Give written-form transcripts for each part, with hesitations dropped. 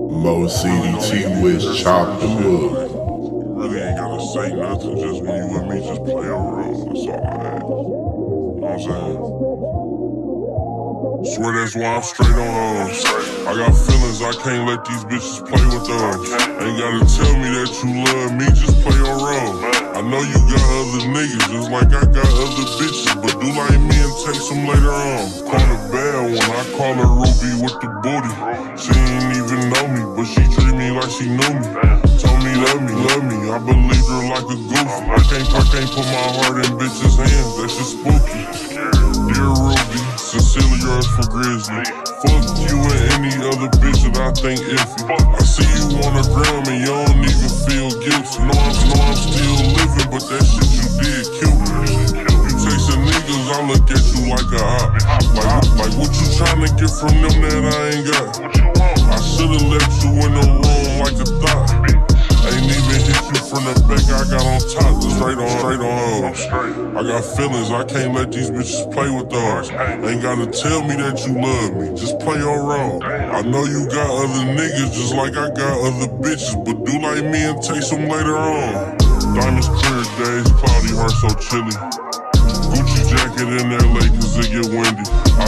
Mo CDT Wish chopped them up. Really ain't gotta say nothing, just when you with me, just play a role. That's all I ask. You know what I'm saying? Swear that's why I'm straight on those. I got feelings, I can't let these bitches play with those. Ain't gotta tell me that you love me, just play your role. I know you got other niggas, just like I got other bitches, but do like me and take some later on. Call her bad one, I call her Ruby with the booty. She ain't even know me, but she treat me like she knew me. Told me, love me, I believed her like a goofy. I can't put my heart in bitches' hands, that's just spooky. Dear Ruby, sincerely yours for Grizzly. Fuck you and any other bitch that I think iffy. I see you on a gram and you don't even feel guilty. Know I'm still living, but that shit you did kill me. You chasing niggas, I look at you like a op. Like what you tryna get from them that I ain't got? I should've left you in the room like a thought. Ain't even hit you from the back, I got on top, straight on hoes. I got feelings, I can't let these bitches play with those. Ain't gotta tell me that you love me, just play your role. I know you got other niggas just like I got other bitches, but do like me and take some later on. Diamonds clear days, cloudy, heart so chilly. Gucci jacket in LA cause it get windy.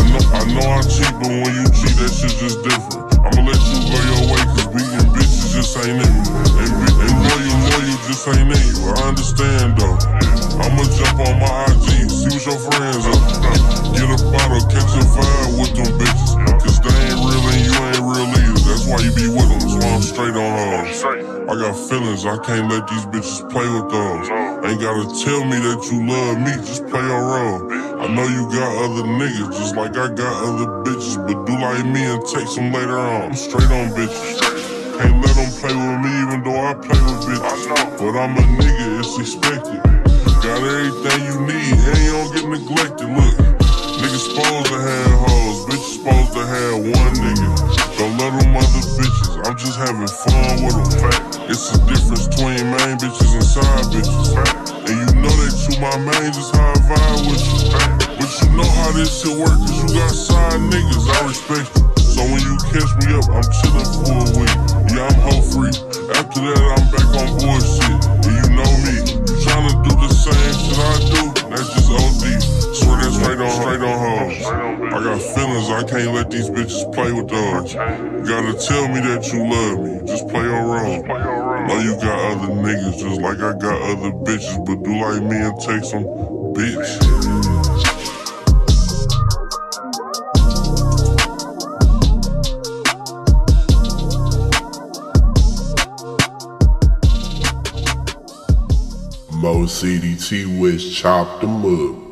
I know I cheat, but when you cheat, that shit just different. I'ma let you go your way cause beating bitches just ain't in me. And loyal just ain't in you, I understand though. I'ma jump on my IG, see what your friends are. Get a bottle, catch a vibe with them bitches. Cause they ain't real and you ain't real either. That's why you be with them, so I'm straight on hoes. I got feelings, I can't let these bitches play with those. Ain't gotta tell me that you love me, just play your role. I know you got other niggas, just like I got other bitches, but do like me and take some later on. I'm straight on bitches. Can't let them play with me even though I play with bitches. But I'm a nigga, it's expected. Got everything you need, and you don't get neglected. Look, niggas supposed to have hoes, bitches supposed to have one nigga. Don't let them other bitches, I'm just having fun with them. It's the difference between main bitches and side bitches. And you know that you my main, just how I vibe with you. But you know how this shit work, cause you got side niggas, I respect you. So when you catch me up, I'm chillin' for a week. Yeah, I'm hoe free. After that, I'm back on bullshit. And you know me, you tryna do the same shit I do, that's just OD. Swear that's straight on hoes. I got feelings, I can't let these bitches play with those. You gotta tell me that you love me, just play your role. Know you got other niggas just like I got other bitches, but do like me and take some bitch. Mo CDT Wish chopped them up.